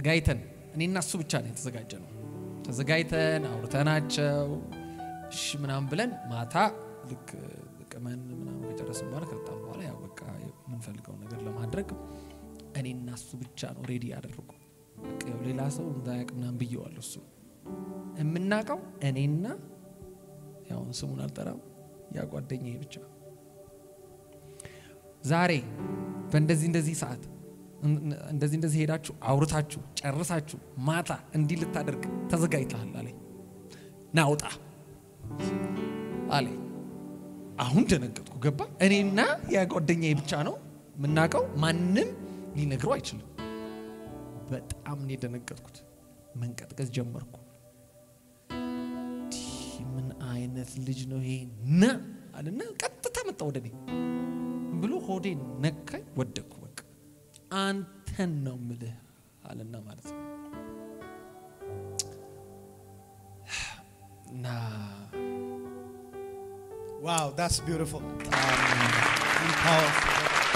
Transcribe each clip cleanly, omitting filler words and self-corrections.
ተዘጋይተን እኔና እሱ ብቻ ነን ተዘጋጀነው ተዘጋይተን አውርተናቸው እሺ ምናምን ብለን ማታ ልክ ቀመን ምናምን ከጨረስን በኋላ ከጣም በኋላ ያው በቃ የምንፈልገው ነገር ለማድረግ እኔና እሱ ብቻ ነው ሬዲ ያደረጉ በቃ ሌላ ሰው እንዳያቅ ምናምን ብየዋለሁ እሱ እምናቀው እኔና ያው ስሙን አልጠራም ያ ጓደኛዬ ብቻ ዛሬ በእንደዚህ ሰዓት እንደዚህ ሄዳችሁ አውርታችሁ ጨርሳችሁ ማታ እንዲህ ልታደርግ ተዘጋጅተሃል አለኝ ናውጣ አለኝ አሁን ደነገጥኩ ገባ እኔና ያ ጓደኛዬ ብቻ ነው ምናቀው ማንንም ሊነግረው አይችልም በጣም ነው ደነገጥኩት መንቀጥቀጥ ጀመርኩ ምን አይነት ልጅ ነው ይሄ ና አለና ቀጥታ መጣ ወደኔ ብሎ ሆዴን ነካኝ ወደኩ በቃ አንተን ነው ምልህ አለና ማለት ነው ና Wow, that's beautiful. And powerful.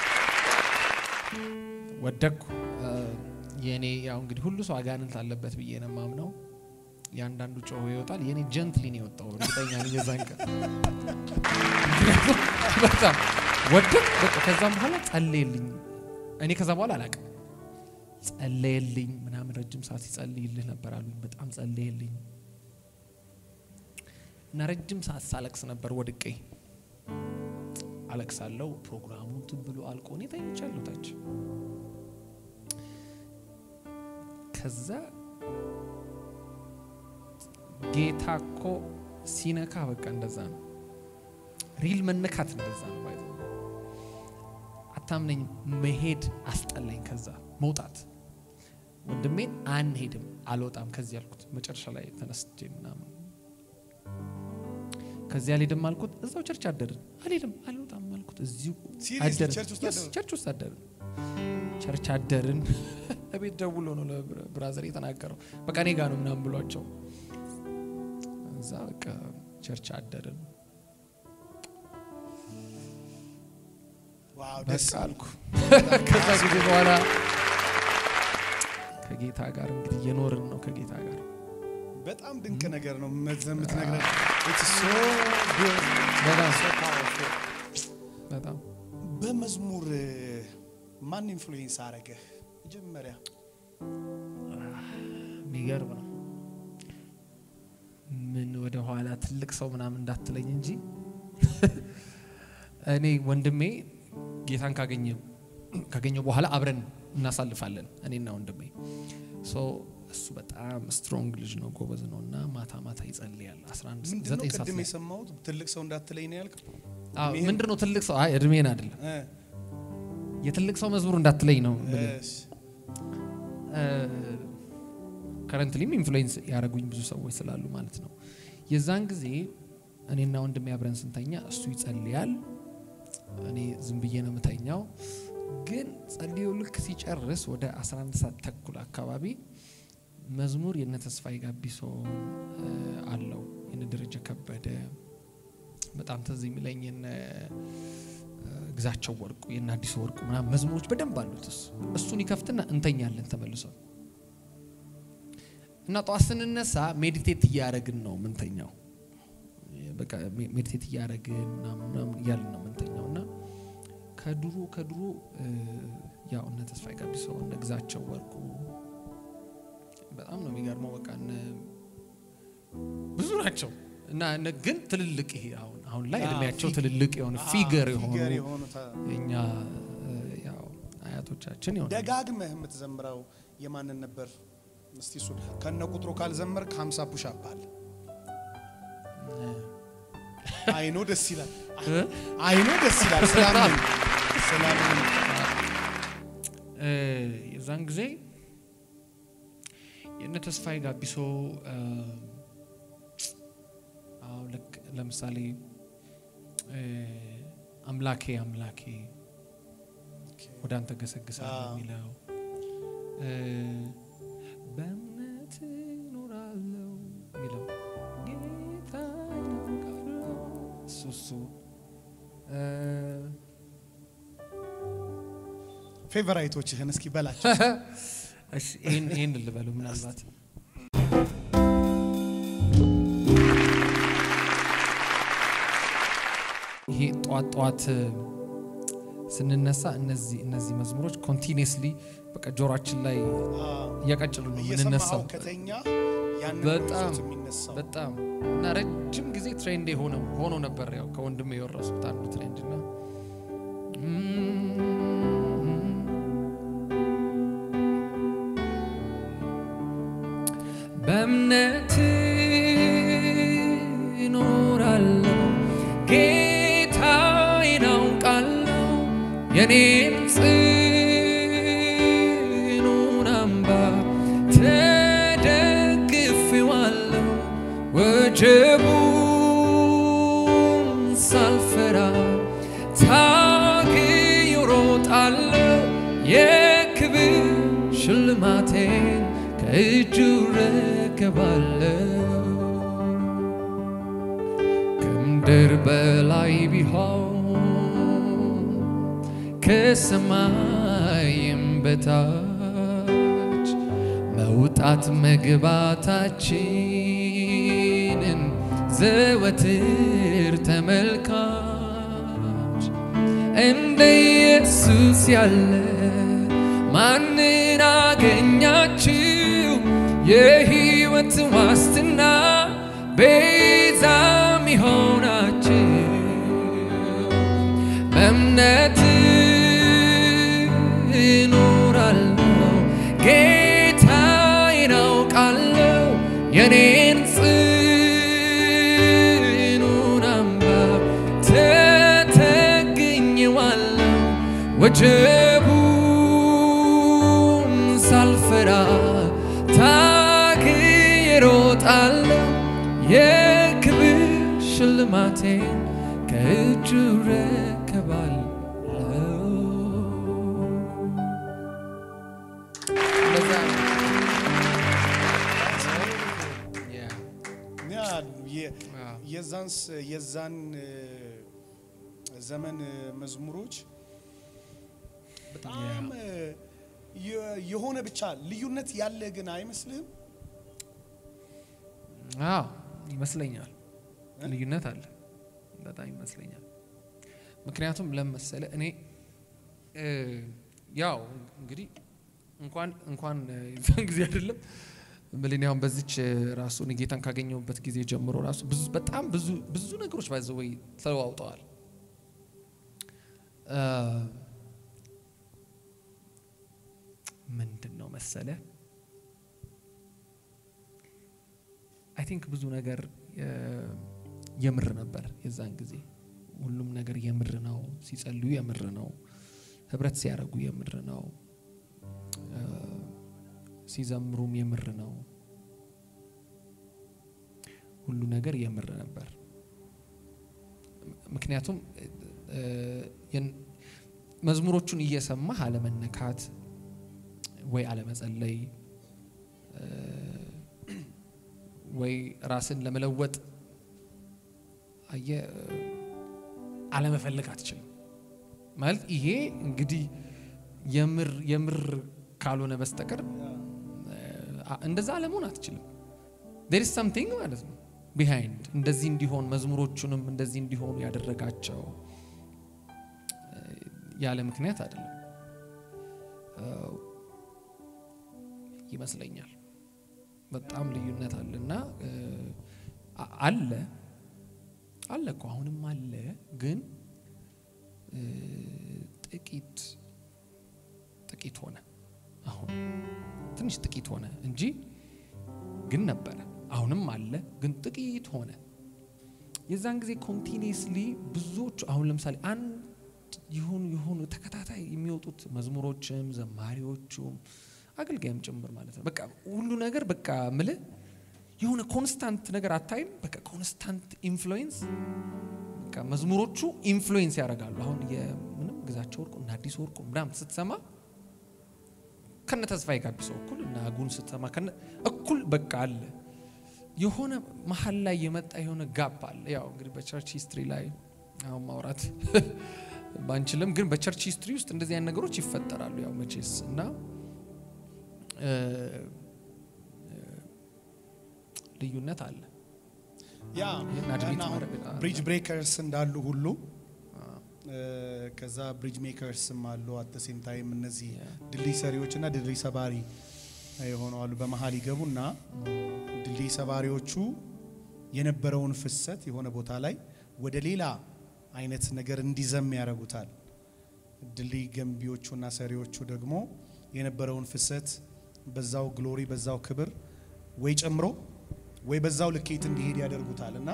ወደኩ የኔ ያው እንግዲህ ሁሉ ሰው አጋንንት አለበት ብዬ ነው ማምነው ያንዳንዱ ጮሆ ይወጣል የኔ ጀንትሊ ነው የወጣው እርግጠኛ ነኝ የዛንቀ በጣም ወደኩ በቃ ከዛም በኋላ ጸለየልኝ እኔ ከዛ በኋላ አላቀም ጸለየልኝ ምናምን ረጅም ሰዓት ይጸልይልህ ነበር አሉኝ በጣም ጸለየልኝ እና ረጅም ሰዓት ሳለቅስ ነበር ወድቄ አለቅሳለሁ ፕሮግራሙን ትብሉ አልቆ ነው ተኝቻለሁ ታች ከዛ ጌታኮ ሲነካ በቃ እንደዛ ነው ሪል መነካት እንደዛ ነው ባይዘ አታምነኝ መሄድ አስጠላኝ ከዛ መውጣት ወንድሜን አንሄድም አልወጣም ከዚህ ያልኩት መጨረሻ ላይ ተነስቼ ምናምን ከዚህ አልሄድም አልኩት እዛው ቸርች አደርን አልሄድም አልወጣም አልኩት እዚሁ አደርን ቸርች ውስጥ አደርን ቸርች አደርን እቤት ደውሎ ነው ለብራዘር የተናገረው በቃ እኔ ጋር ነው ምናምን ብሏቸው እዛ በቃ ቸርች አደርን ዋው ደስ አልኩ ከዛ ጊዜ በኋላ ከጌታ ጋር እንግዲህ የኖርን ነው ከጌታ ጋር በጣም ድንቅ ነገር ነው መዘምት ነገር it's so good so powerful በጣም በመዝሙር ማን ኢንፍሉዌንስ አረገ መጀመሪያ ሚገርም ነው ምን ወደ ኋላ ትልቅ ሰው ምናምን እንዳትለኝ እንጂ እኔ ወንድሜ ጌታን ካገኘው በኋላ አብረን እናሳልፋለን እኔና ወንድሜ ሶ እሱ በጣም ስትሮንግ ልጅ ነው ጎበዝ ነውና ማታ ይጸልያል 11 9 ሰዓት ቅድም የሰማሁት ትልቅ ሰው እንዳትለኝ ነው ያልከው አዎ ምንድነው ትልቅ ሰው አይ እድሜን አይደለም የትልቅ ሰው መዝሙር እንዳትለኝ ነው ከረንትሊም ኢንፍሉዌንስ ያረጉኝ ብዙ ሰዎች ስላሉ ማለት ነው የዛን ጊዜ እኔና ወንድሜ አብረን ስንተኛ እሱ ይጸልያል እኔ ዝም ብዬ ነው መተኛው ግን ጸልዮ ልክ ሲጨርስ ወደ 11 ሰዓት ተኩል አካባቢ መዝሙር የነ ተስፋዬ ጋቢሶ አለው የነ ደረጀ ከበደ በጣም ተዚ የሚለኝ የነ ግዛቸው ወርቁ የነ አዲስ ወርቁ ምናምን መዝሙሮች በደንብ አሉት እሱን ይከፍትና እንተኛለን ተመልሶ እና ጧት ስንነሳ ሜዲቴት ያረግን ነው ምንተኛው በቃ ሜዲቴት ያረግን ምናምን ያልን ነው ምንተኛውና ከድሮ ያው እነ ተስፋዬ ጋቢሶ እነ ግዛቸው ወርቁ በጣም ነው የሚገርመው በቃ ብዙ ናቸው እና ግን ትልልቅ ይሄ አሁን ላይ እድሜያቸው ትልልቅ የሆነ ፊገር የሆኑ እኛ ያው አያቶቻችን የሆነ ደጋግመህ የምትዘምረው የማንን ነበር እስቲ እሱ ከነ ቁጥሩ ካልዘመርክ 50 ፑሽ አፕ አለ አይኖ ደስ ይላል ሰላም የዛን ጊዜ የነ ተስፋዬ ጋቢሶ ልክ ለምሳሌ አምላኬ ወደ አንተ ገሰግሳለሁ የሚለው በእምነት ኖራለሁ የሚለው ጌታ ነው ሱሱ ፌቨራይቶችህን እስኪ በላቸው እሺ ይሄን ልበሉ ምናልባት ይሄ ጧት ስንነሳ እነዚህ መዝሙሮች ኮንቲኒየስሊ በቃ ጆሮአችን ላይ ያቀጭሉ ነው ምንነሳው ከተኛ ያን በጣም እና ረጅም ጊዜ ትሬንድ ሆኖ ነበር ያው ከወንድሜ የወረሱት አንዱ ትሬንድ ነው በእምነት እኖራለሁ ጌታዬን አውቃለሁ የኔን ጽኑን አምባ ተደግፌዋለሁ ወጀቡን ሳልፈራ ታግዬ እሮጣለሁ የክብር ሽልማቴን ከእጁ ረከባለሁ ከምድር በላይ ቢሆን ከሰማይም በታች መውጣት መግባታችንን ዘወትር ተመልካች እንደ ኢየሱስ ያለ ማንን አገኛችሁ የሕይወት ዋስትና ቤዛም ይሆናችሁ በእምነት እኖራለሁ ጌታዬን አውቃለሁ የኔን ጽኑን አምባ ተተግኜዋለሁ ወጀቡን ሳልፈራ ታግዬ እሮጣለሁ የክብር ሽልማቴን ከእጁ ረከባለሁ የዛን ዘመን መዝሙሮች በጣም የሆነ ብቻ ልዩነት ያለ ግን አይመስልም ይመስለኛል ልዩነት አለ በጣም ይመስለኛል ምክንያቱም ለምሳሌ እኔ ያው እንግዲህ እንኳን የዛን ጊዜ አይደለም ምልኛውን በዚች ራሱን ጌታን ካገኘውበት ጊዜ ጀምሮ ራሱ በጣም ብዙ ነገሮች ባይዘው ተለዋውጠዋል ምንድነው መሰለ አይ ቲንክ ብዙ ነገር የምር ነበር የዛን ጊዜ ሁሉም ነገር የምር ነው ሲጸልዩ የምር ነው ህብረት ሲያረጉ የምር ነው ሲዘምሩም የምር ነው ሁሉ ነገር የምር ነበር ምክንያቱም መዝሙሮቹን እየሰማህ አለመነካት ወይ አለመጸለይ ወይ ራስን ለመለወጥ አለመፈለግ አትችልም ማለት ይሄ እንግዲህ የምር ካልሆነ በስተቀር እንደዛ አለመሆን አትችልም there is something ማለት ነው behind እንደዚህ እንዲሆን መዝሙሮቹንም እንደዚህ እንዲሆኑ ያደረጋቸው ያለ ምክንያት አይደለም ይመስለኛል በጣም ልዩነት አለና አለ እኮ አሁንም አለ ግን ጥቂት ሆነ አሁን ትንሽ ጥቂት ሆነ እንጂ ግን ነበረ አሁንም አለ ግን ጥቂት ሆነ የዛን ጊዜ ኮንቲኒየስሊ ብዙዎች አሁን ለምሳሌ አንድ ይሁን ተከታታይ የሚወጡት መዝሙሮችም ዘማሪዎችም አገልጋይም ጭምር ማለት ነው በቃ ሁሉ ነገር በቃ ምለ የሆነ ኮንስታንት ነገር አታይም በቃ ኮንስታንት ኢንፍሉዌንስ በቃ መዝሙሮቹ ኢንፍሉዌንስ ያደርጋሉ አሁን የምንም ግዛቸው ወርቁ እና አዲስ ወርቁ ምናምን ስትሰማ ከነ ተስፋዬ ጋቢሶ እኩል እና አጉን ስትሰማ ከነ እኩል በቃ አለ የሆነ መሐል ላይ የመጣ የሆነ ጋፕ አለ ያው እንግዲህ በቸርች ሂስትሪ ላይ አሁን ማውራት ባንችልም ግን በቸርች ሂስትሪ ውስጥ እንደዚህ አይነት ነገሮች ይፈጠራሉ ያው መቼስ እና ልዩነት አለ ያ ብሪጅ ብሬከርስ እንዳሉ ሁሉ ከዛ ብሪጅ ሜከርስም አሉ አት ዘ ሴም ታይም እነዚህ ድልድይ ሰሪዎችና ድልድይ ሰባሪ የሆነዋሉ በመሃል ይገቡና ድልድይ ሰባሪዎቹ የነበረውን ፍሰት የሆነ ቦታ ላይ ወደ ሌላ አይነት ነገር እንዲዘም ያረጉታል ድልድይ ገንቢዎቹና ሰሪዎቹ ደግሞ የነበረውን ፍሰት በዛው ግሎሪ በዛው ክብር ወይ ጨምሮ ወይ በዛው ልኬት እንዲሄድ ያደርጉታልና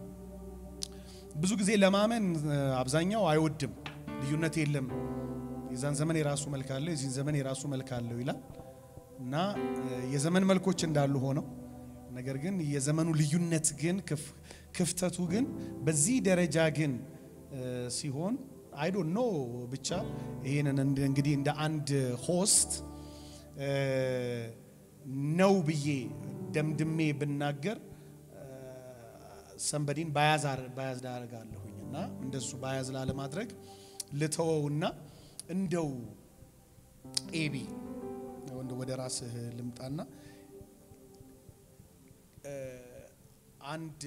ብዙ ጊዜ ለማመን አብዛኛው አይወድም ልዩነት የለም የዛን ዘመን የራሱ መልክ አለው የዚህን ዘመን የራሱ መልክ አለው ይላል እና የዘመን መልኮች እንዳሉ ሆነው ነገር ግን የዘመኑ ልዩነት ግን ክፍተቱ ግን በዚህ ደረጃ ግን ሲሆን I don't know ብቻ ይሄንን እንግዲህ እንደ አንድ ሆስት ነው ብዬ ደምድሜ ብናገር ሰንበዲን ባያዝ አደርጋለሁኝና እንደሱ ባያዝ ለማድረግ ልተወውና እንደው ኤቢ ወደ ራስህ ልምጣና አንድ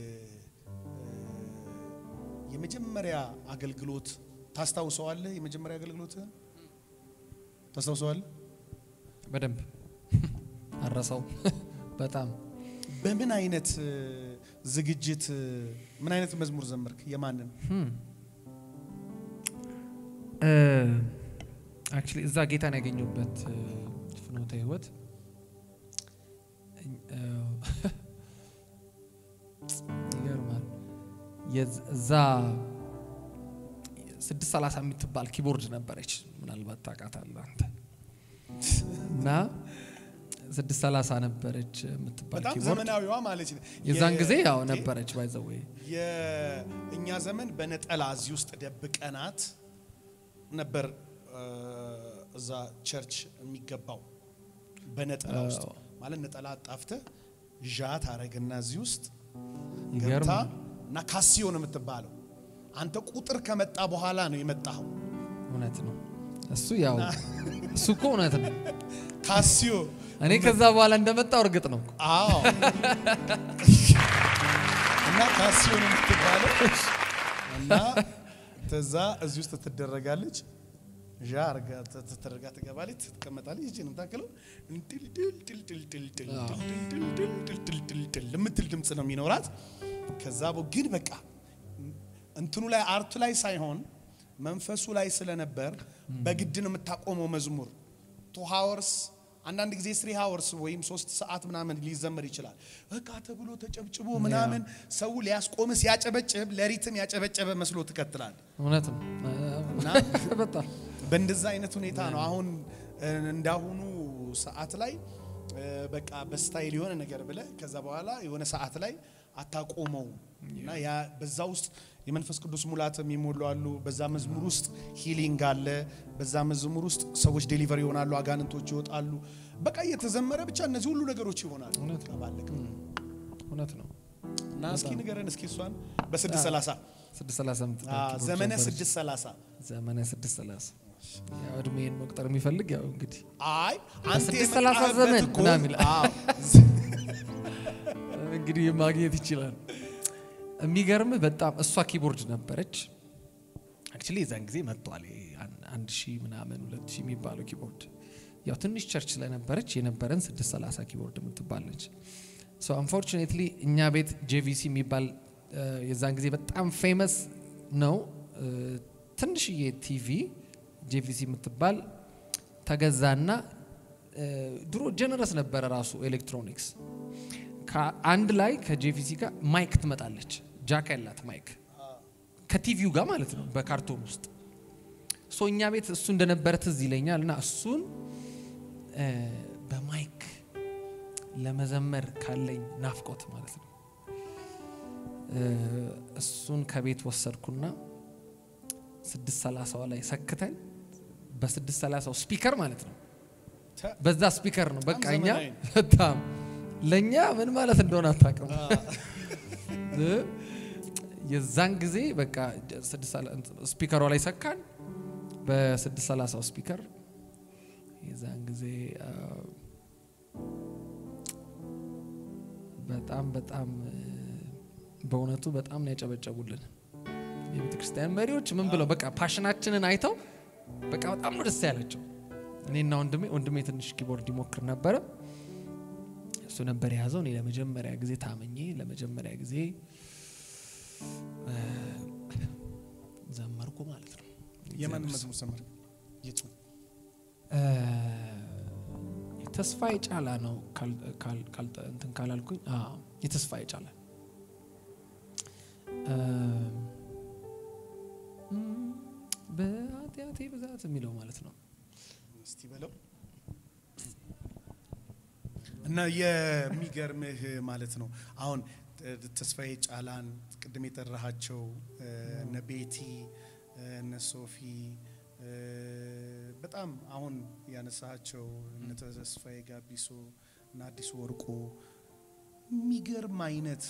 የመጀመሪያ አገልግሎት ታስታውሰዋለህ የመጀመሪያ አገልግሎትህን ታስታውሰዋለህ በደንብ አረሳው በጣም በምን አይነት ዝግጅት ምን አይነት መዝሙር ዘመርክ የማንን actually እዛ ጌታን ያገኘሁበት ፍኖተ ህይወት ይገርማል የዛ 630 የምትባል ኪቦርድ ነበረች ምናልባት ታውቃታለህ አንተ እና 630 ነበረች የምትባል ኪቦርድ በጣም ዘመናዊዋ ማለት ነው የዛን ጊዜ ያው ነበረች ባይዘው የእኛ ዘመን በነጠላ እዚህ ውስጥ ደብቀናት ነበር እዛ ቸርች የሚገባው በነጠላ ውስጥ ማለት ነጠላ አጣፍተህ ዣት አረግና እዚህ ውስጥ ገብታ እና ካሲዮ ነው የምትባለው አንተ ቁጥር ከመጣ በኋላ ነው የመጣው እውነት ነው እሱ ያው እሱ እኮ እውነት ነው ካሲዮ እኔ ከዛ በኋላ እንደመጣው እርግጥ ነው አዎ እና ካሲዮ ነው የምትባለው እና ተዛ እዚህ ውስጥ ትደረጋለች ጃርጋ ተተረጋ ተገባለች ተቀመጣለች እቺን ታከለው ለምትል ድምጽ ነው የሚኖራት ከዛ ግን በቃ እንትኑ ላይ አርቱ ላይ ሳይሆን መንፈሱ ላይ ስለነበር በግድ ነው የምታቆመው መዝሙር 2 hours አንዳንድ ጊዜ 3 hours ወይም 3 ሰዓት ምናምን ሊዘመር ይችላል በቃ ተብሎ ተጨብጭቦ ምናምን ሰው ሊያስቆምስ ያጨበጨብ ለሪትም ያጨበጨበ መስሎ ተከትላል እውነት ነው እና በጣም በእንደዛ አይነት ሁኔታ ነው አሁን እንዳሁኑ ሰዓት ላይ በቃ በስታይል የሆነ ነገር ብለ ከዛ በኋላ የሆነ ሰዓት ላይ አታቆመው እና ያ በዛ ውስጥ የመንፈስ ቅዱስ ሙላት የሚሞሉ አሉ በዛ መዝሙር ውስጥ ሂሊንግ አለ በዛ መዝሙር ውስጥ ሰዎች ዴሊቨሪ ይሆናሉ አጋንንቶች ይወጣሉ በቃ እየተዘመረ ብቻ እነዚህ ሁሉ ነገሮች ይሆናሉ እውነት ነው እና እስኪ ንገረን እስኪ እሷን በ630 ዘመነ 630 ያው እድሜን መቁጠር የሚፈልግ ያው እንግዲህ አይ አንተ 630 ዘመን ምናምን ይላል እንግዲህ ማግኘት ይችላል የሚገርም በጣም እሷ ኪቦርድ ነበረች actually የዛን ጊዜ መጥቷል 1000 ምናምን 2000 የሚባለው ኪቦርድ ያው ትንሽ ቸርች ላይ ነበረች የነበረን 630 ኪቦርድ የምትባለች so unfortunately እኛ ቤት JVC የሚባል የዛን ጊዜ በጣም ፌመስ ነው ትንሽዬ ቲቪ JVC የምትባል ተገዛና ድሮ ጀነረስ ነበር ራሱ ኤሌክትሮኒክስ ከአንድ ላይ ከJVC ጋር ማይክ ትመጣለች ጃክ ያላት ማይክ ከቲቪው ጋር ማለት ነው በካርቶን ውስጥ ሶኛ ቤት እሱ እንደነበረ ትዝ ይለኛልና እሱን በማይክ ለመዘመር ካለኝ ናፍቆት ማለት ነው እሱን ከቤት ወሰድኩና 630 ላይ ሰክተን በ630 ስፒከር ማለት ነው በዛ ስፒከር ነው በቃኛ በጣም ለኛ ምን ማለት እንደሆነ አታውቅም የዛን ጊዜ በቃ 630 ስፒከሩ ላይ ሰካን በ630 ስፒከር የዛን ጊዜ በጣም በእውነቱ በጣም ነው ያጨበጨቡልን የቤተክርስቲያን መሪዎች ምን ብለው በቃ ፓሽናችንን አይተው በቃ በጣም ነው ደስ ያላቸው እኔና ወንድሜ ትንሽ ኪቦርድ ይሞክር ነበር እሱ ነበር ያዘው እኔ ለመጀመሪያ ጊዜ ታመኜ ለመጀመሪያ ጊዜ ዘመርኩ ማለት ነው የማን መዝሙር ዘመር የቱ የተስፋዬ ጫላ ነው እንትን ካላልኩኝ የተስፋዬ ጫላ በአጥያቴ ብዛት የሚለው ማለት ነው እስቲ በለው እና የሚገርምህ ማለት ነው አሁን ተስፋዬ ጫላን ቅድም የጠራሃቸው እነ ቤቲ እነ ሶፊ በጣም አሁን ያነሳቸው እነ ተስፋዬ ጋቢሶ እና አዲስ ወርቁ የሚገርም አይነት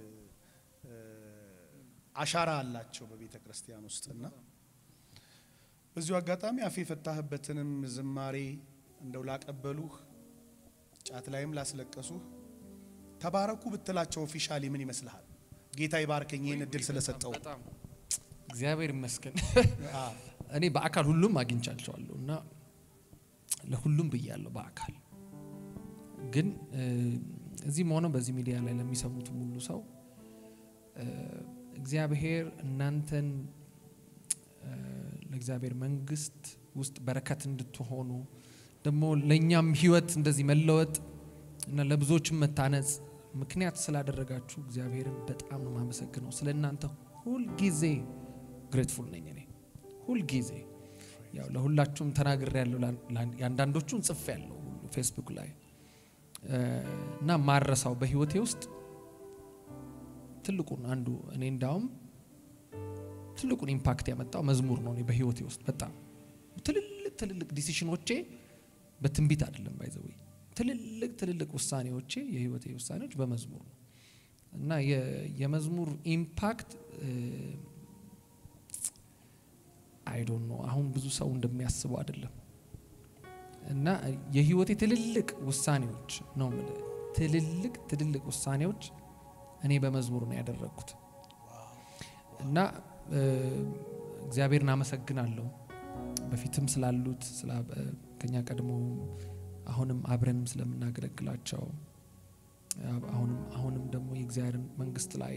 አሻራ አላቸው በቤተክርስቲያን ውስጥና በዚሁ አጋጣሚ አፌ ፈታህበትንም ዝማሬ እንደው ላቀበሉህ ጫት ላይም ላስለቀሱህ ተባረኩ ብትላቸው ኦፊሻሊ ምን ይመስልሃል ጌታ ይባርከኝ ይሄን እድል ስለሰጠው በጣም እግዚአብሔር ይመስገን እኔ በአካል ሁሉም አግኝቻቸዋለሁና ለሁሉም በያለው በአካል ግን እዚህ ሆኖ በዚህ ሚዲያ ላይ ለሚሰሙት ሁሉ ሰው እግዚአብሔር እናንተን ለእግዚአብሔር መንግስት ውስጥ በረከት እንድትሆኑ ደሞ ለኛም ህይወት እንደዚህ መለወጥ እና ለብዙዎችም መታነጽ ምክንያት ስላደረጋችሁ እግዚአብሔርን በጣም ነው ማመሰግነው ስለናንተ ሁሉ ጊዜ ግሬትፉል ነኝ እኔ ሁሉ ጊዜ ያው ለሁላችሁም ተናግሬ ያለው ያንዳንዶቹን ጽፍ ያለው ፌስቡክ ላይ እና ማረሳው በህይወቴ ውስጥ ትልቁን አንዱ እኔ እንዳውም ትልቁን ኢምፓክት ያመጣው መዝሙር ነው እኔ በህይወቴ ውስጥ በጣም ትልልቅ ዲሲሽኖቼ በትንቢት አይደለም ባይዘው ትልልቅ ውሳኔዎቼ የህይወቴ ውሳኔዎች በመዝሙር ነው እና የመዝሙር ኢምፓክት አይ ዶንት ኖ አሁን ብዙ ሰው እንደሚያስበው አይደለም እና የህይወቴ ትልልቅ ውሳኔዎች ነው ማለት ትልልቅ ውሳኔዎች እኔ በመዝሙር ነው ያደረኩት እና እግዚአብሔርን አመሰግናለሁ በፊትም ስላሉት ከኛ ቀድሞ አሁንም አብረንም ስለምናገለግላቸው አሁንም ደግሞ የእግዚአብሔር መንግስት ላይ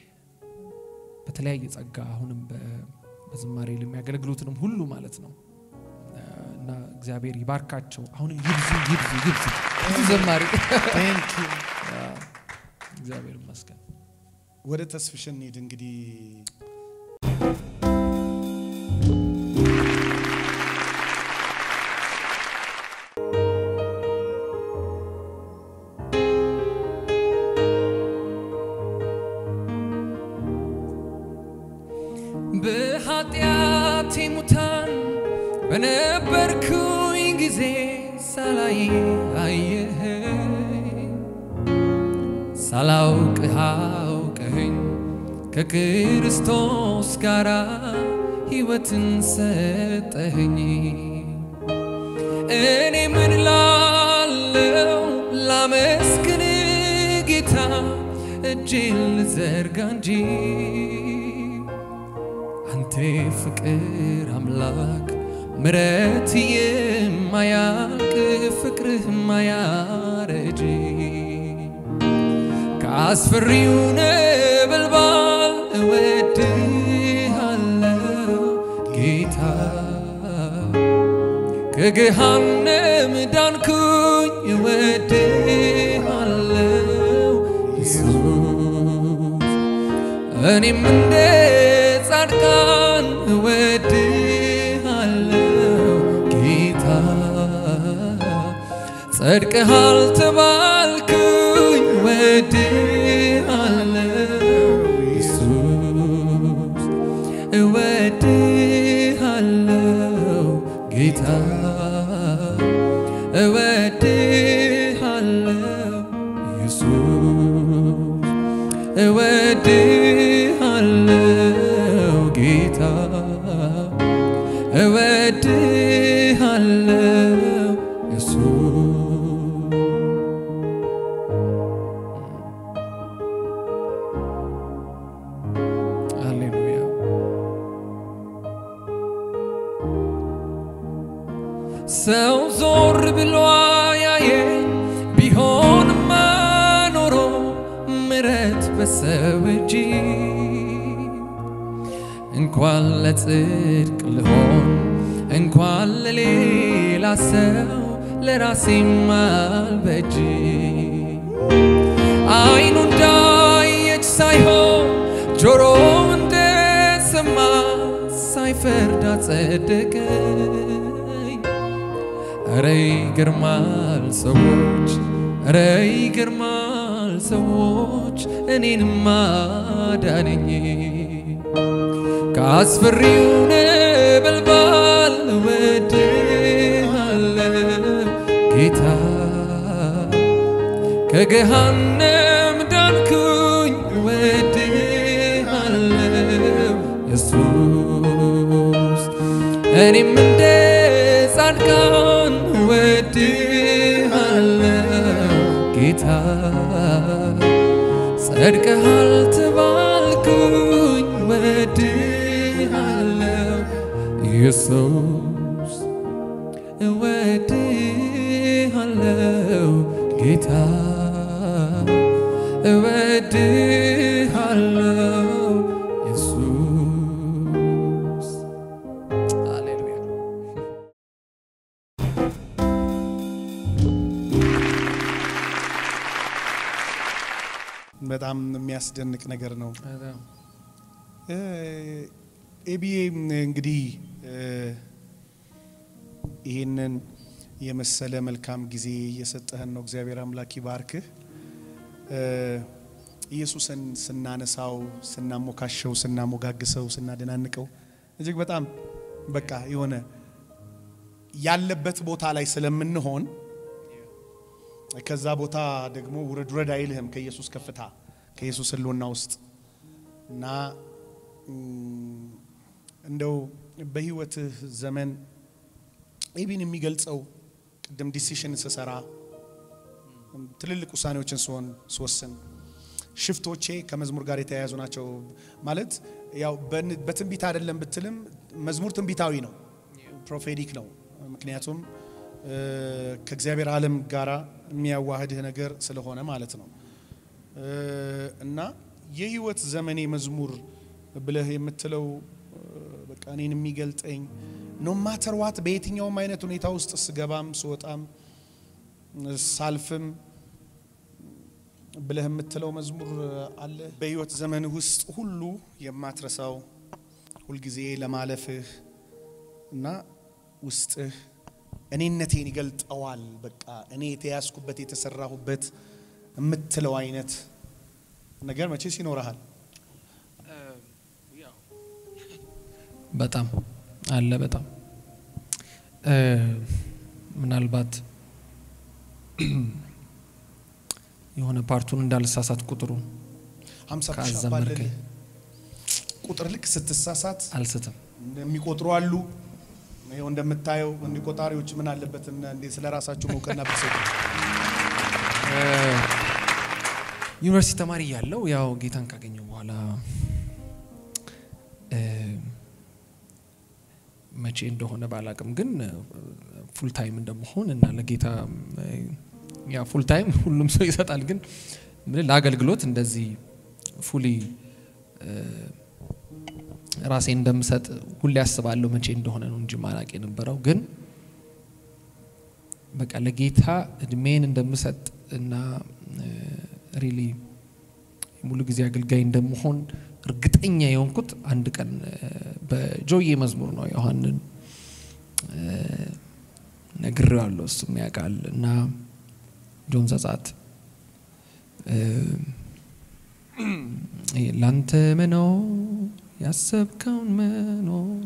በተለያየ ጸጋ አሁንም በዝማሬ ለሚያገለግሉትንም ሁሉ ማለት ነው እና እግዚአብሔር ይባርካቸው አሁንም ይብዙ ዘማሪ ታንክ ዩ እግዚአብሔር ይመስገን ወደ ተስፍሽን ሄድ እንግዲህ በኃጢአቴ ሙታን በነበርኩኝ ጊዜ ሳላይ አየኸኝ ሳላውቅህ አውቀኸኝ ከክርስቶስ ጋር ሕይወትን ሰጠኸኝ እኔ ምን ላለው ላመስግን ጌታ እጄን ልዘርጋ እንጂ አንተ ፍቅር አምላክ ምሕረት የማያልቅ ፍቅርህ ማያረጅ ከአስፈሪው ነበልባል እወድሃለሁ ጌታ ከገሃነም ዳንኩኝ እወድሃለሁ ኢየሱስ እኔም እንደ ጻድቃን እወድሃለሁ ጌታ ጸድቀሃል ተባልኩኝ እወድሃለሁ ኢየሱስ እወድሃለሁ ጌታ እወድሃለሁ ኢየሱስ እወድሃለሁ ጌታ እወድሃለሁ ኢየሱስ ሰው ዞር ብሎ ያየኝ ቢሆንማ ኖሮ ምሕረት በሰው እጅ እንኳን ለጽድቅ ልሆን እንኳን ለሌላ ሰው ለራሴም አልበጅ አይኑ እንዳየች ሳይሆን ጆሮ እንደሰማ ሳይፈርድ አጸደቀኝ ኧረ ይገርማል ሰዎች ኧረ ይገርማል ሰዎች እኔንማ አዳነኝ ከአስፈሪው ነበልባል እወድሃለሁ ጌታ ከገሃነም ዳንኩኝ እወድሃለሁ ኢየሱስ እኔም እንደ ጻድቃን እወድሃለሁ ጌታ ጸድቀሃል ተባልኩኝ እወድሃለሁ ኢየሱስ እወድሃለሁ ጌታ እወድሃለሁ ኢየሱስ ሃሌሉያ በጣም የሚያስደንቅ ነገር ነው ኤቢኤ እንግዲህ ይሄንን የመሰለ መልካም ጊዜ እየሰጠህን ነው እግዚአብሔር አምላክ ይባርክህ ኢየሱስን ስናነሳው ስናሞካሸው ስናሞጋግሰው ስናደናንቀው እጅግ በጣም በቃ የሆነ ያለበት ቦታ ላይ ስለምንሆን ከዛ ቦታ ደግሞ ውረድ አይልህም ከኢየሱስ ከፍታ ከኢየሱስ ህልውና ውስጥ እና እንደው በህይወትህ ዘመን ኤቢን የሚገልጸው ቅድም ዲሲሽን ስሰራ ትልልቅ ውሳኔዎችን ስወስን ሽፍቶቼ ከመዝሙር ጋር የተያያዙ ናቸው ማለት ያው በትንቢት አይደለም ብትልም መዝሙር ትንቢታዊ ነው ፕሮፌቲክ ነው ምክንያቱም ከእግዚአብሔር ዓለም ጋራ የሚያዋህድህ ነገር ስለሆነ ማለት ነው እና የህይወት ዘመኔ መዝሙር ብለህ የምትለው በቃ እኔን የሚገልጠኝ no matter what በየትኛውም አይነት ሁኔታ ውስጥ ስገባም ስወጣም ሳልፍም ብለህ የምትለው መዝሙር አለ በህይወት ዘመን ውስጥ ሁሉ የማትረሳው ሁሉ ጊዜ ለማለፍህ እና ውስጥህ እኔነቴን ይገልጣዋል በቃ እኔ የተያዝኩበት የተሰራሁበት የምትለው አይነት ነገር መቼስ ይኖርሃል በጣም አለ በጣም ምናልባት የሆነ ፓርቱን እንዳልሳሳት ቁጥሩ 50 ባለለ ቁጥር ልክ ስትሳሳት አልስተም የሚቆጥሩ አሉ ይሄው እንደምታየው እንዲቆጣሪዎች ምን አለበት እንደ ስለራሳቸው መውቀና በሰጡ ዩኒቨርሲቲ ተማሪ ያለው ያው ጌታን ካገኘው በኋላ መቼ እንደሆነ ባላቅም ግን ፉል ታይም እንደመሆን እና ለጌታ ያ ፉል ታይም ሁሉም ሰው ይሰጣል ግን ምን ለአገልግሎት እንደዚህ ፉሊ ራሴ እንደምሰጥ ሁሉ ያስባለሁ መቼ እንደሆነ ነው እንጂ ማላቅ የነበረው ግን በቃ ለጌታ እድሜን እንደምሰጥ እና ሪሊ ሙሉ ጊዜ አገልጋይ እንደምሆን እርግጠኛ የሆንኩት አንድ ቀን በጆዬ መዝሙር ነው ዮሐንስ ነግሬዋለሁ እሱም ያውቃል እና ጆን ዘጻት ላንተ መኖር ያሰብከውን መኖር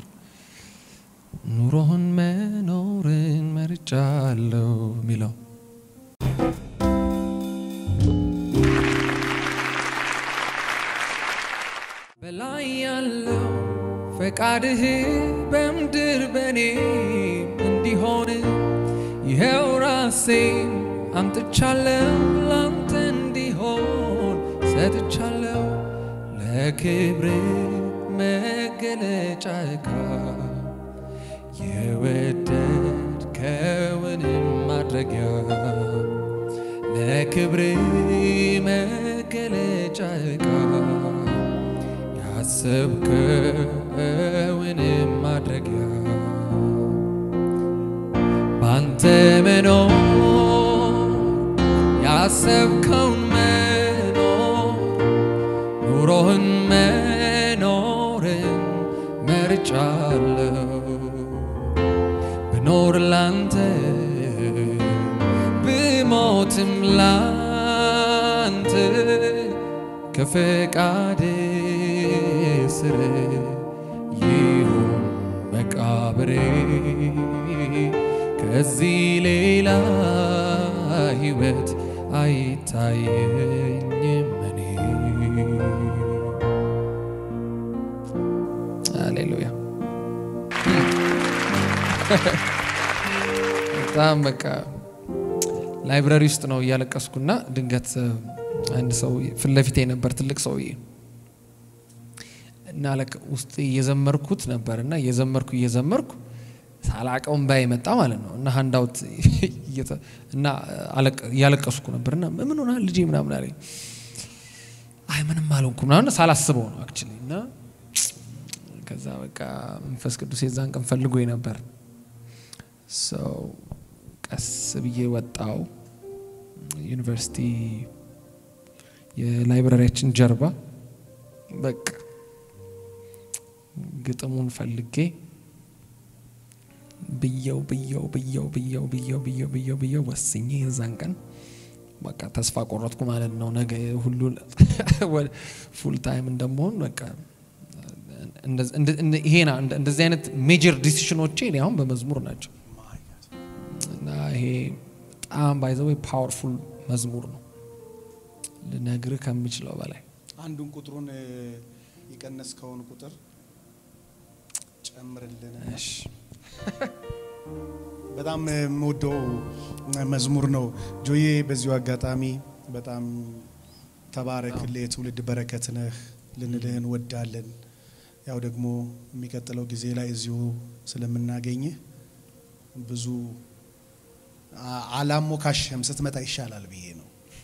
ኑሮህን መኖርን መርጫለሁ ሚለው በላይ ያለው ፈቃድህ በምድር በኔ እንዲሆን ይሄው ራሴን አምጥቻለሁ ላንተ እንዲሆን ሰጥቻለሁ ለክብር መገለጫ የወደድከኝ የክብር መገለጫ ያሰብከውን ማድረጊያ ባንተ መኖር ያሰብከውን መኖር ኑሮህን መኖርን መርጫለሁ ብኖር ላንተ ብሞትም ላንተ ከፈቃድ ስር ይሁን መቃብሬ ከዚህ ሌላ ሕይወት አይታየኝም እኔ ሃሌሉያ በጣም በቃ ላይብራሪ ውስጥ ነው ያለቀስኩና ድንገት አንድ ሰው ፍለፊቴ ነበር ትልቅ ሰው እና ለክ ውስጥ እየዘመርኩት ነበርና እየዘመርኩ ሳላቀውም ባይ መጣ ማለት ነው እና ሃንዳውት እና ያለቀስኩ ነበርና ምን ሆነ ልጄ ምናምን አለኝ አይ ምንም አልሆንኩም ምናምን ሳላስበው ነው አክቹሊ እና ከዛ በቃ መንፈስ ቅዱስ የዛን ቀን ፈልጎኝ ነበር ሰው ቀስ ብዬ ወጣው ዩኒቨርሲቲ የላይብራሪያችን ጀርባ በቃ ግጥሙን ፈልጌ ብየው ወስኜ የዛን ቀን በቃ ተስፋ ቆረጥኩ ማለት ነው ነገ ሁሉ ፉል ታይም እንደምሆን በቃ ይሄና እንደዚህ አይነት ሜጀር ዲሲዥኖቼ እኔ አሁን በመዝሙር ናቸው እና ይሄ በጣም ባይ ዘ ዌይ ፓወርፉል መዝሙር ነው ልነግርህ ከምችለው በላይ አንዱን ቁጥሩን የቀነስከውን ቁጥር ጨምርልን እሺ በጣም ሞዶ መዝሙር ነው ጆዬ በዚሁ አጋጣሚ በጣም ተባረክ ለትውልድ በረከት ነህ ልንልህን ወዳለን ያው ደግሞ የሚቀጥለው ጊዜ ላይ እዚሁ ስለምናገኝ ብዙ አላሞካሽም ስትመጣ ይሻላል ብዬ ነው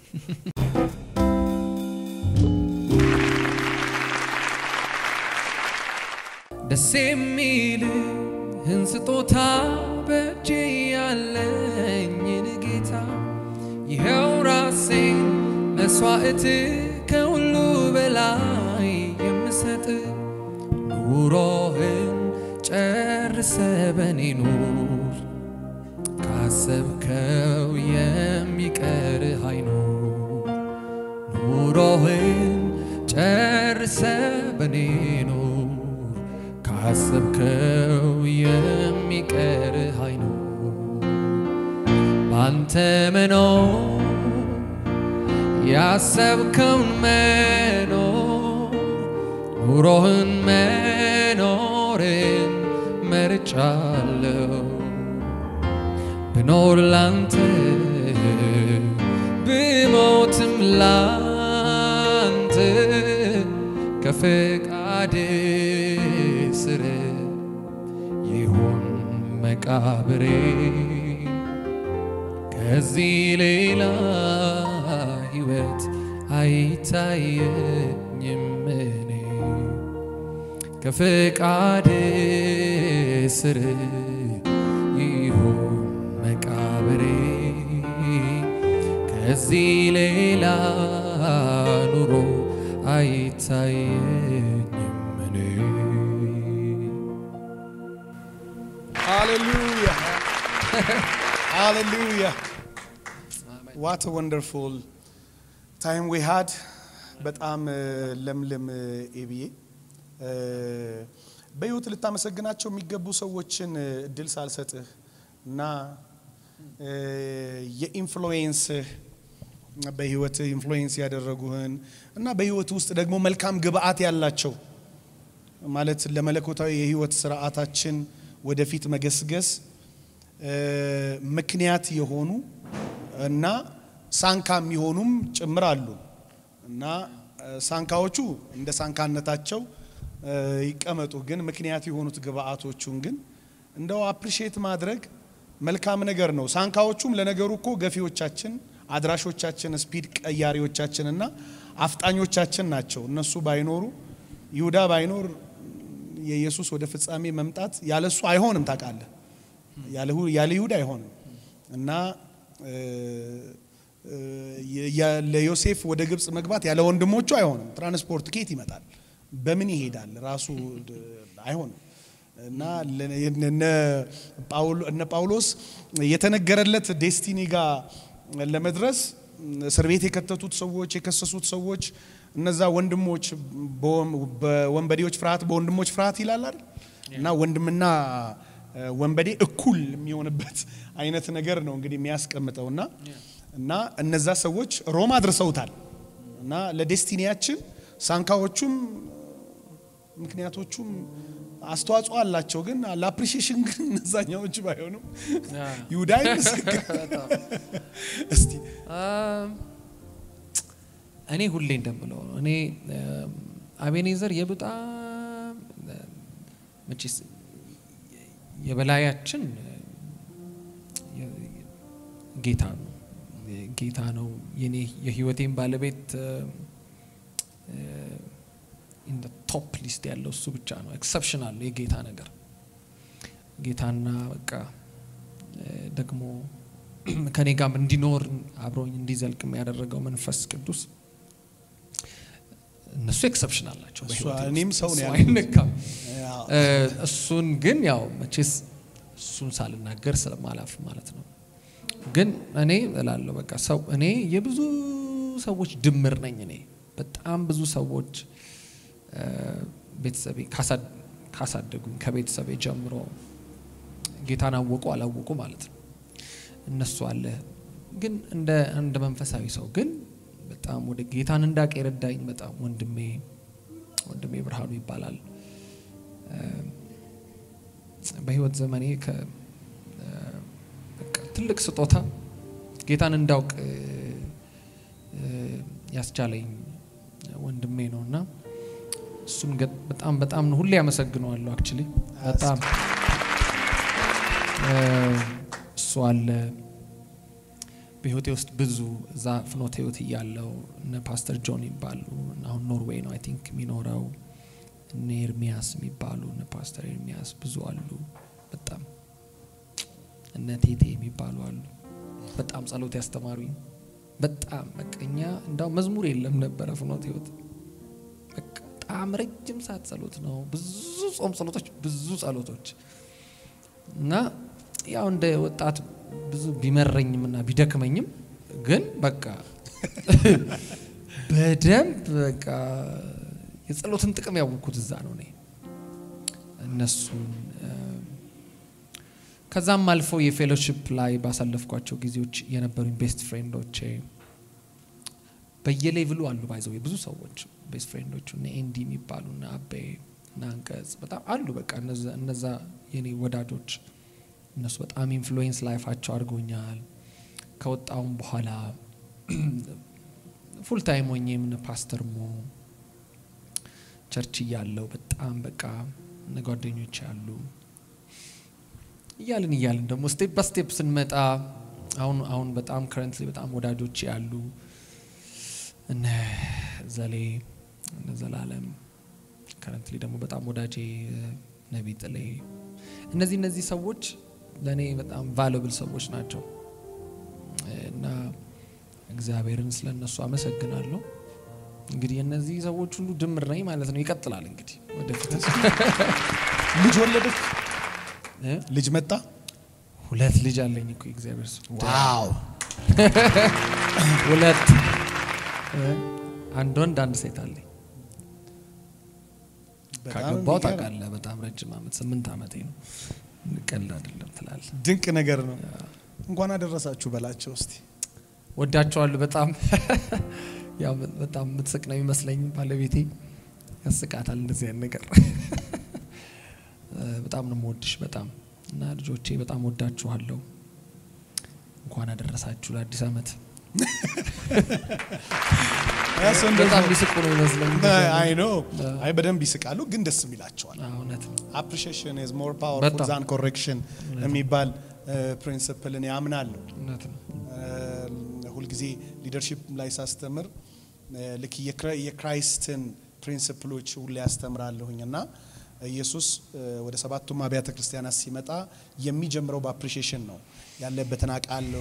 ደስ የሚል ህንስጦታ በእጄ ያለኝን ጌታ ይኸው ራሴን መስዋዕት ከሁሉ በላይ የምሰጥ ኑሮህን ጨርሰ በኔ ኑር ካሰብከው የሚቀርህ አይኖር ኑሮህን ጨርሰ በኔ ኑር ካሰብከው የሚቀርህ አይኖር ባንተ መኖር ያሰብከውን መኖር ኑሮህን መኖርን መርጫለሁ ብኖር ላንተ ብሞትም ላንተ ከፈቃድ ስር ይሁን መቃብሬ ከዚህ ሌላ ሕይወት አይታየኝም እኔ ከፈቃድ ስር ይሁን መቃብሬ ከዚህ ሌላ ኑሮ አይታየኝም እኔ Hallelujah. Hallelujah. What a wonderful time we had. በጣም ለምለም ኤቢዬ በህይወት ልታመሰግናቸው የሚገቡ ሰዎችን እድል ሳልሰጥህ እና የኢንፍሉዌንስ በህይወት ኢንፍሉዌንስ ያደረጉህን እና በህይወት ውስጥ ደግሞ መልካም ግብአት ያላቸው ማለት ለመለኮታዊ የህይወት ስርዓታችን ወደፊት መገስገስ ምክንያት የሆኑ እና ሳንካም የሆኑም ጭምር አሉ እና ሳንካዎቹ እንደ ሳንካነታቸው ይቀመጡ ግን ምክንያት የሆኑት ግብአቶቹን ግን እንደው አፕሪሺየት ማድረግ መልካም ነገር ነው ሳንካዎቹም ለነገሩ እኮ ገፊዎቻችን አድራሾቻችን ስፒድ ቀያሪዎቻችንና አፍጣኞቻችን ናቸው እነሱ ባይኖሩ ይሁዳ ባይኖር የኢየሱስ ወደ ፍጻሜ መምጣት ያለሱ አይሆንም ታውቃለህ ያለ ይሁዳ አይሆንም እና ለዮሴፍ ወደ ግብጽ መግባት ያለ ወንድሞቹ አይሆንም ትራንስፖርት ኬት ይመጣል በምን ይሄዳል ራሱ አይሆንም እና እነ ጳውሎስ የተነገረለት ዴስቲኒ ጋር ለመድረስ እስር ቤት የከተቱት ሰዎች የከሰሱት ሰዎች እነዛ ወንድሞች በወንበዴዎች ፍርሃት በወንድሞች ፍርሃት ይላል አይደል እና ወንድምና ወንበዴ እኩል የሚሆንበት አይነት ነገር ነው እንግዲህ የሚያስቀምጠውና እና እነዛ ሰዎች ሮማ አድርሰውታል እና ለዴስቲኒያችን ሳንካዎቹም ምክንያቶቹም አስተዋጽኦ አላቸው ግን ለአፕሪሺዬሽን ግን እነዛኛዎች ባይሆኑ ይሁዳይ እስቲ እኔ ሁሌ እንደምለው እኔ አቤኔዘር የበጣም መጪስ የበላያችን ጌታ ነው የኔ የህይወቴን ባለቤት in the top list ያለው እሱ ብቻ ነው ኤክሰፕሽናል የጌታ ነገር ጌታና በቃ ደግሞ ከኔ ጋር እንዲኖር አብሮኝ እንዲዘልቅ የሚያደርገው መንፈስ ቅዱስ እነሱ ኤክሰፕሽናል ናቸው በህይወቴ እኔም ሰው ነው ያለው እሱን ግን ያው መቼስ እሱን ሳልናገር ስለማላፍ ማለት ነው ግን እኔ እላለሁ በቃ ሰው እኔ የብዙ ሰዎች ድምር ነኝ እኔ በጣም ብዙ ሰዎች ቤተሰቤ ካሳደጉኝ ከቤተሰቤ ጀምሮ ጌታን አወቁ አላወቁ ማለት ነው እነሱ አለ ግን እንደ መንፈሳዊ ሰው ግን በጣም ወደ ጌታን እንዳቀ ይረዳኝ በጣም ወንድሜ ብርሃኑ ይባላል በህይወት ዘመኔ ትልቅ ስጦታ ጌታን እንዳውቅ ያስቻለኝ ወንድሜ ነውና እሱን በጣም ሁሌ ያመሰግነዋለሁ አክቹሊ በጣም እሱ አለ በህይወቴ ውስጥ ብዙ እዛ ፍኖተ ህይወት ያለው እነ ፓስተር ጆን ይባሉ አሁን ኖርዌይ ነው አይ ቲንክ የሚኖረው እነ ኤርሚያስ የሚባሉ እነ ፓስተር ኤርሚያስ ብዙ አሉ በጣም እነ ቴቴ የሚባሉ አሉ በጣም ጸሎት ያስተማሩኝ በጣም መቀኛ እንዳው መዝሙር የለም ነበር ፍኖተ ህይወት በጣም ረጅም ሰዓት ጸሎት ነው ብዙ ጾም ጸሎቶች ብዙ ጸሎቶች እና ያው እንደ ወጣት ብዙ ቢመረኝምና ቢደክመኝም ግን በቃ በደንብ በቃ የጸሎትን ጥቅም ያወቅኩት እዛ ነው ነኝ እነሱን ከዛም አልፎ የፌሎሺፕ ላይ ባሳለፍኳቸው ጊዜዎች የነበሩኝ ቤስት ፍሬንዶቼ በየሌቭሉ አሉ ባይዘው ብዙ ሰዎች ቤስት ፍሬንዶቹ እነ ኤንዲ የሚባሉና አቤ እና አንቀጽ በጣም አሉ በቃ እነዛ የኔ ወዳጆች እነሱ በጣም ኢንፍሉዌንስ ላይፋቸው አድርጎኛል ከወጣውም በኋላ ፉል ታይም ሆኜም እነ ፓስተር ሞ ቸርች ያለው በጣም በቃ እነ ጓደኞች ያሉ እያልን ደግሞ ስቴፕ በስቴፕ ስንመጣ አሁን በጣም ከረንትሊ በጣም ወዳጆች ያሉ እነ ዘላለም ከረንትሊ ደግሞ በጣም ወዳጄ ነብይ ጥሌ እነዚህ ሰዎች ለኔ በጣም ቫልዩብል ሰዎች ናቸው እና እግዚአብሔርን ስለነሱ አመሰግናለሁ እንግዲህ እነዚህ ሰዎች ሁሉ ድምር ነኝ ማለት ነው ይቀጥላል እንግዲህ ወደፊት ልጅ ወለድክ ልጅ መጣ 2 ልጅ አለኝ እኮ እግዚአብሔር ዋው 2 አንድ ወንድ አንድ ሴት አለኝ ካገባው ታውቃለህ በጣም ረጅም አመት 8 አመቴ ነው ቀልድ አይደለም ትላለህ ድንቅ ነገር ነው እንኳን አደረሳችሁ በላቸው እስቲ ወዳቸዋለሁ በጣም ያው በጣም ምትስቅ ነው የሚመስለኝ ባለቤቴ ያስቃታል እንደዚህ አይነት ነገር በጣም ነው የምወድሽ በጣም እና ልጆቼ በጣም ወዳችኋለሁ እንኳን አደረሳችሁ ለአዲስ አመት በጣም ቢስቁ ነው የሚመስለኝ አይ ኖ አይ በደንብ ይስቃሉ ግን ደስ ይላቸዋል እውነት appreciation is more powerful than correction የሚባል ፕሪንሲፕልን ያምናሉ እውነት ነው ሁሉ ጊዜ ሊደርሺፕ ላይ ሳስተምር ልክ የክራይስትን ፕሪንሲፕሎች ሁሉ ያስተምራለሁኝና ኢየሱስ ወደ ሰባቱም አብያተ ክርስቲያናት ሲመጣ የሚጀምረው በአፕሪሺዬሽን ነው ያለበትን አቃለው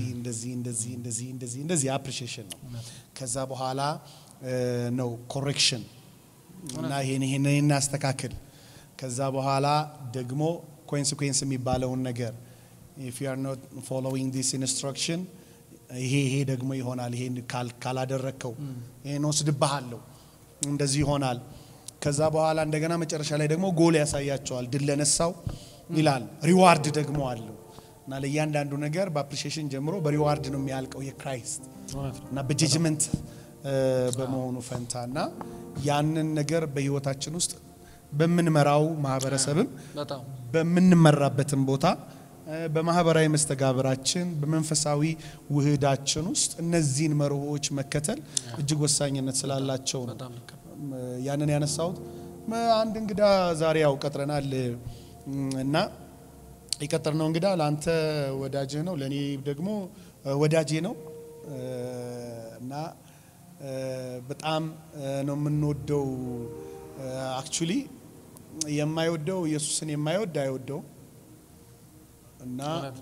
እንደዚህ አፕሪሺዬሽን ነው ከዛ በኋላ ነው ኮሬክሽን እና ይሄን አስተካክል ከዛ በኋላ ደግሞ ኮንሲኩዌንስ የሚባለውን ነገር if you are not following this instruction ይሄ ደግሞ ይሆናል ይሄን ካላደረከው ይሄን ወስድብሃለሁ እንደዚህ ይሆናል ከዛ በኋላ እንደገና መጨረሻ ላይ ደግሞ ጎል ያሳያቸዋል ድል ለነሳው ይላል ሪዋርድ ደግሞ አለው እና ለእያንዳንዱ ነገር በአፕሪሺዬሽን ጀምሮ በሪዋርድ ነው የሚያልቀው የክራይስት እና በጀጅመንት በመሆኑ ፈንታና ያንን ነገር በህይወታችን ውስጥ በመንመራው ማህበረሰብም በመንመራበትም ቦታ በማህበራዊ መስተጋብራችን በመንፈሳዊ ውህዳችን ውስጥ እነዚህን መርሆች መከተል እጅግ ወሳኝነት ስላላቸው ነው ያንን ያነሳውት አንድ እንግዳ ዛሬ ያው ቀጥረናል እና ይቀጥርነው እንግዳ ላንተ ወዳጄ ነው ለኔ ደግሞ ወዳጄ ነው እና በጣም ነው የምንወደው አክቹሊ የማይወደው ኢየሱስን የማይወድ አይወደው እና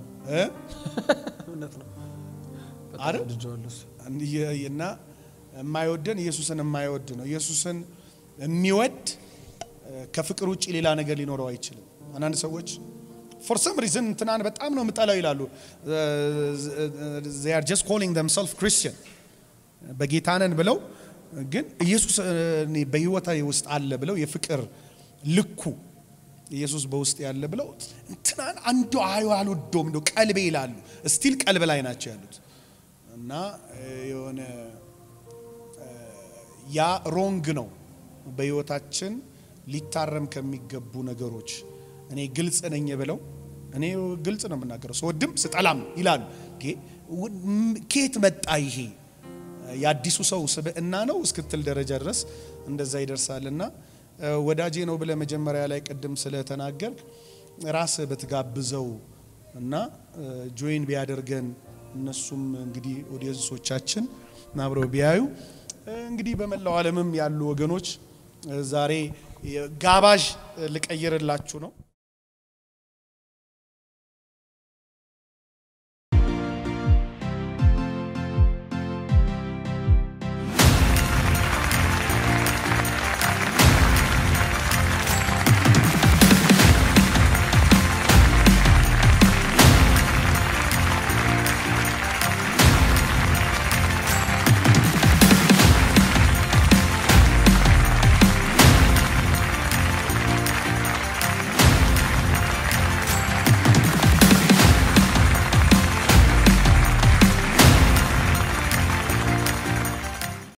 እውነት ነው በጣም ደጆልስ እና የማይወደን ኢየሱስን የማይወድ ነው ኢየሱስን የሚወድ ከፍቅር ውጪ ሌላ ነገር ሊኖረው አይችልም አንዳንድ ሰዎች for some reason እንትናን በጣም ነው መጣላው ይላሉ they are just calling themselves Christian በጌታነን ብለው ግን ኢየሱስ በህይወታቸው ውስጥ አለ ብለው የፍቅር ልኩ ኢየሱስ በውስጥ ያለ ብለው እንትናን አንዱ አልወደውም ነው ቀልቤ ይላሉ ስቲል ቀልብ ላይ ናቸው ያሉት እና የሆነ ያ ሮንግ ነው በህይወታችን ሊታረም ከሚገቡ ነገሮች እኔ ግልጽ ነኝ ብለው እኔ ግልጽ ነው የምናገረው ሰውድም ስጠላም ይላሉ ከየት መጣ ይሄ ያዲሱ ሰው ስብዕና ነው እስክትል ደረጃ ድረስ እንደዛ ይደርሳልና ወዳጄ ነው ብለ መጀመሪያ ላይ ቀድም ስለተናገር ራስ በትጋብዘው እና ጆይን ቢያደርገን እነሱም እንግዲህ ኦዲየንሶቻችን ናብረው ቢያዩ እንግዲህ በመላው ዓለምም ያሉ ወገኖች ዛሬ ጋባዥ ልቀይርላችሁ ነው